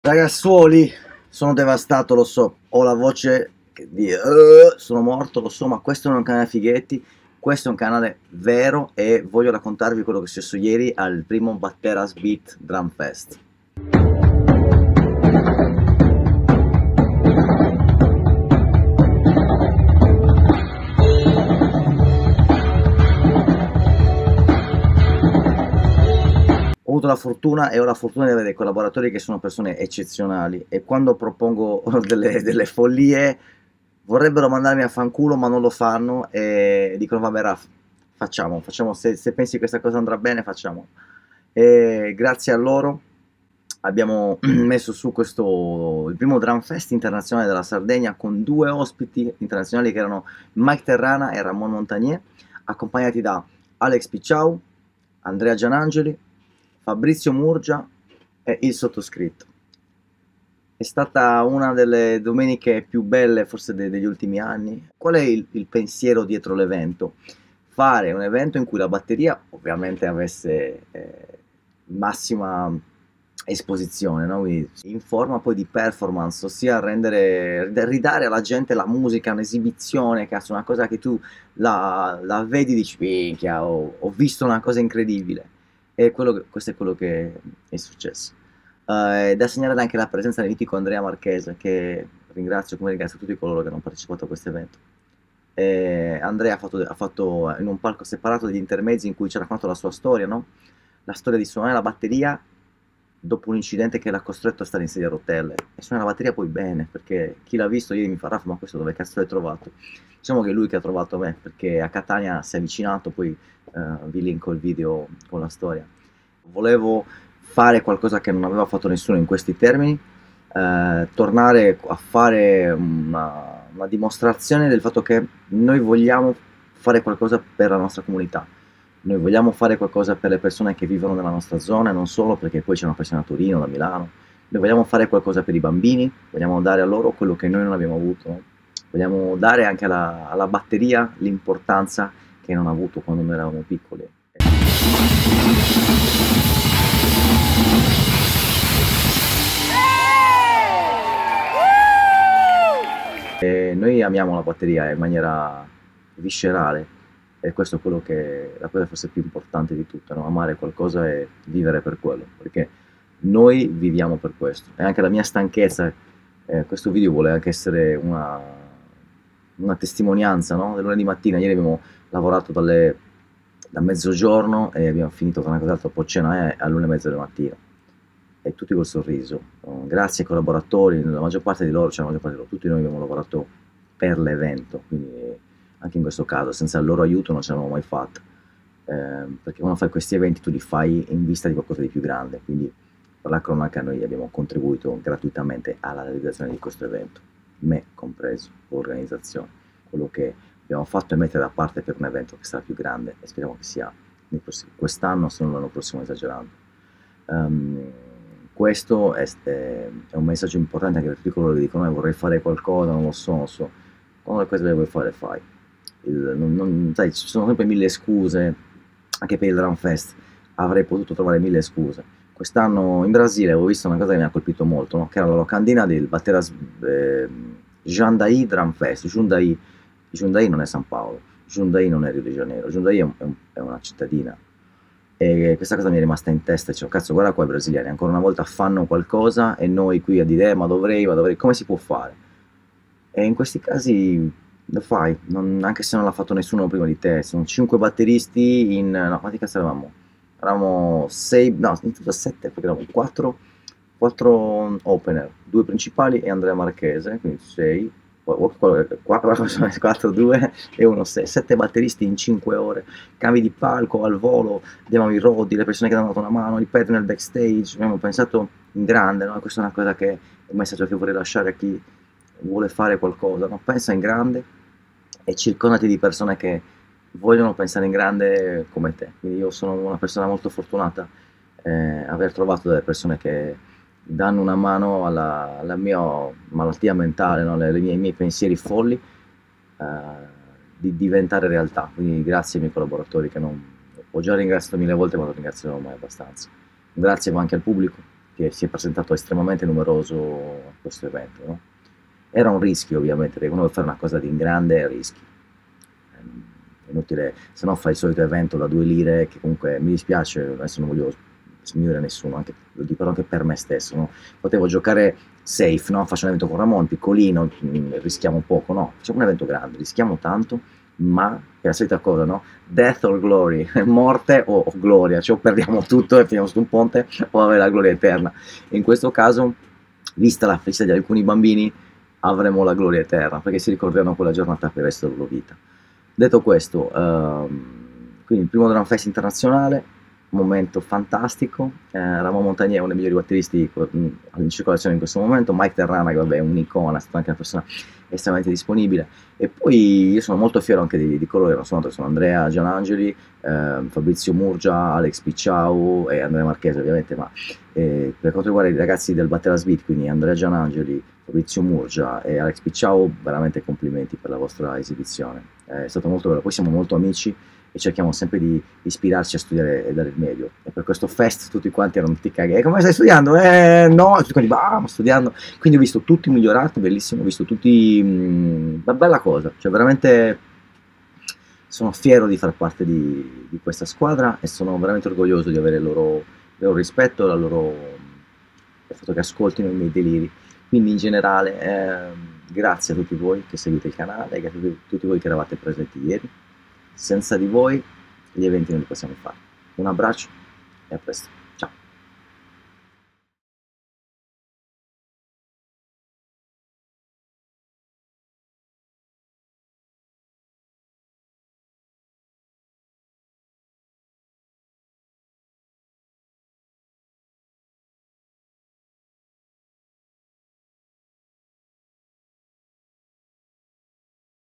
Ragazzuoli, sono devastato, lo so, ho la voce che di sono morto, lo so, ma questo non è un canale fighetti, questo è un canale vero e voglio raccontarvi quello che è successo ieri al primo Batteras Beat Drum Fest. Ho avuto la fortuna e ho la fortuna di avere dei collaboratori che sono persone eccezionali e quando propongo delle follie vorrebbero mandarmi a fanculo ma non lo fanno e dicono vabbè Raf, facciamo, se pensi che questa cosa andrà bene facciamo. E grazie a loro abbiamo messo su il primo Drum Fest internazionale della Sardegna con due ospiti internazionali che erano Mike Terrana e Ramon Montagnier, accompagnati da Alex Picciau, Andrea Gianangeli, Fabrizio Murgia e il sottoscritto. È stata una delle domeniche più belle forse degli ultimi anni. Qual è il pensiero dietro l'evento? Fare un evento in cui la batteria ovviamente avesse massima esposizione, no? Quindi in forma poi di performance, ossia ridare alla gente la musica, un'esibizione, cazzo, una cosa che tu la vedi e dici, minchia, ho visto una cosa incredibile. E questo è quello che è successo. È da segnalare anche la presenza del mitico Andrea Marchese, che ringrazio come ringrazio tutti coloro che hanno partecipato a questo evento. Andrea ha fatto in un palco separato degli intermezzi in cui ci ha raccontato la sua storia, no? La storia di suonare la batteria dopo un incidente che l'ha costretto a stare in sedia a rotelle. E suona la batteria poi bene, perché chi l'ha visto ieri mi fa, Raff, ma questo dove cazzo l'hai trovato? Diciamo che è lui che ha trovato me, perché a Catania si è avvicinato, poi vi linko il video con la storia. Volevo fare qualcosa che non aveva fatto nessuno in questi termini, tornare a fare una dimostrazione del fatto che noi vogliamo fare qualcosa per la nostra comunità, noi vogliamo fare qualcosa per le persone che vivono nella nostra zona e non solo, perché poi c'è una persona a Torino, da Milano, noi vogliamo fare qualcosa per i bambini, vogliamo dare a loro quello che noi non abbiamo avuto, no? Vogliamo dare anche alla batteria l'importanza che non ha avuto quando noi eravamo piccoli. E noi amiamo la batteria in maniera viscerale e questo è la cosa forse più importante di tutto, no? Amare qualcosa e vivere per quello, perché noi viviamo per questo. E anche la mia stanchezza, questo video vuole anche essere una testimonianza, no? Del lunedì mattina, ieri abbiamo lavorato da mezzogiorno e abbiamo finito con una cos'altro, poi cena all'1:30 del mattino. E tutti col sorriso. Grazie ai collaboratori, la maggior parte di loro, cioè la maggior parte di loro, tutti noi abbiamo lavorato per l'evento, quindi anche in questo caso senza il loro aiuto non ce l'avremmo mai fatta, perché quando fai questi eventi tu li fai in vista di qualcosa di più grande, quindi per la cronaca noi abbiamo contribuito gratuitamente alla realizzazione di questo evento, me compreso, l'organizzazione, quello che abbiamo fatto è mettere da parte per un evento che sarà più grande e speriamo che sia quest'anno, se non l'anno prossimo esagerando. Questo è un messaggio importante anche per tutti coloro che dicono vorrei fare qualcosa, non lo so, non so. Quando le cose le vuoi fare, fai. Sai, ci sono sempre mille scuse, anche per il Drum Fest, avrei potuto trovare mille scuse. Quest'anno in Brasile ho visto una cosa che mi ha colpito molto, no? Che era la locandina del Batteras Jundiaí Drum Fest. Jundiaí non è San Paolo, Jundiaí non è Rio de Janeiro, Jundiaí è una cittadina. E questa cosa mi è rimasta in testa, cioè, cazzo, guarda qua i brasiliani, ancora una volta fanno qualcosa e noi qui a dire, ma dovrei, come si può fare? E in questi casi lo fai, anche se non l'ha fatto nessuno prima di te, sono 5 batteristi no, quanti cazzo eravamo? Eravamo 6, no, in tutto 7, perché eravamo 4 opener, 2 principali e Andrea Marchese, quindi 6, 4, 2 e 1, 6, 7 batteristi in 5 ore, cambi di palco al volo, abbiamo i rodi, le persone che hanno dato una mano, i pad nel backstage, abbiamo pensato in grande, no? Questa è una cosa che è un messaggio che vorrei lasciare a chi vuole fare qualcosa, no? Pensa in grande e circondati di persone che vogliono pensare in grande come te, quindi io sono una persona molto fortunata aver trovato delle persone che danno una mano alla mia malattia mentale, no? I miei pensieri folli, di diventare realtà. Quindi grazie ai miei collaboratori che non ho già ringraziato mille volte, ma non ringrazierò mai abbastanza. Grazie anche al pubblico che si è presentato estremamente numeroso a questo evento, no? Era un rischio ovviamente, perché uno vuole fare una cosa di grande rischi. È inutile, se no fai il solito evento da 2 lire, che comunque mi dispiace, adesso non voglio sminuire nessuno, anche, lo dico anche per me stesso, no? Potevo giocare safe, no? Faccio un evento con Ramon, piccolino, rischiamo poco, no? Facciamo un evento grande, rischiamo tanto, ma è la solita cosa, no? Death or glory, morte o gloria, cioè o perdiamo tutto e finiamo su un ponte o avere la gloria eterna. E in questo caso, vista la felicità di alcuni bambini, avremo la gloria eterna, perché si ricorderanno quella giornata per il resto della loro vita. Detto questo, quindi il primo Drum Fest internazionale, momento fantastico, Ramon Montagnier è uno dei migliori batteristi in circolazione in questo momento, Mike Terrana che vabbè è un'icona, è stata anche una persona estremamente disponibile, e poi io sono molto fiero anche di coloro che hanno suonato, sono Andrea Gianangeli, Fabrizio Murgia, Alex Picciau e Andrea Marchese ovviamente, ma per quanto riguarda i ragazzi del Batteras Beat, quindi Andrea Gianangeli, Fabrizio Murgia e Alex Picciau, veramente complimenti per la vostra esibizione, è stato molto bello, poi siamo molto amici e cerchiamo sempre di ispirarci a studiare e dare il meglio, e per questo fest tutti quanti erano tutti cagati, come stai studiando? No, tutti quanti, bah, studiando, quindi ho visto tutti migliorati, bellissimo, ho visto tutti, una bella cosa, cioè veramente sono fiero di far parte di questa squadra e sono veramente orgoglioso di avere il loro rispetto, il fatto che ascoltino i miei deliri. Quindi in generale grazie a tutti voi che seguite il canale, e a tutti voi che eravate presenti ieri. Senza di voi gli eventi non li possiamo fare. Un abbraccio e a presto.